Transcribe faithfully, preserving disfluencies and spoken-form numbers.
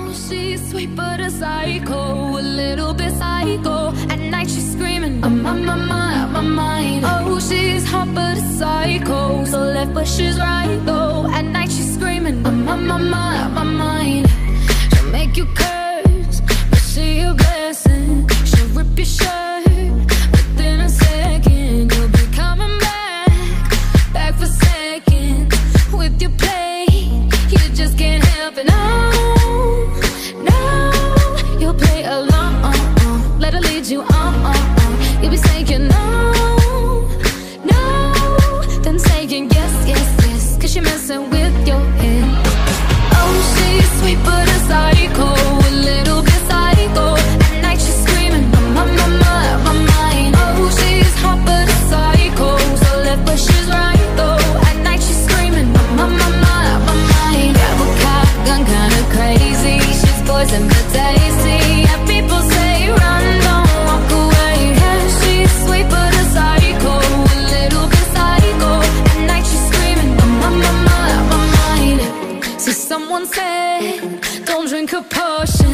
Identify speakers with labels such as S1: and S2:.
S1: she's sweet but a psycho, a little bit psycho. At night she's screaming, I'm on my mind, my mind. Oh, she's hot but a psycho, so left but she's right though. At night she's screaming, I'm on my mind, my mind. She'll make you curse, but she a blessing. She'll rip your shirt within a second. You'll be coming back, back for seconds with your play. You just can't help it, no, no. You'll play along, let her lead you on, on, on. You'll be saying no, no, then saying yes, yes, yes, cause you're messing with your head. Oh, she's sweet but a psycho, a little bit psycho. At night she's screaming, I'm on my mind, my mind. Oh, she's hot but a psycho, so left but she's right though. At night she's screaming, I'm on my mind, my mind. Grab a cop, gun kinda crazy. She's poison but tasty. Yeah, people say run, don't walk away. Yeah, she's sweet but a psycho, a little bit psycho. At night she's screaming, I'm on my mind, my mind. See, someone said, don't drink her potion.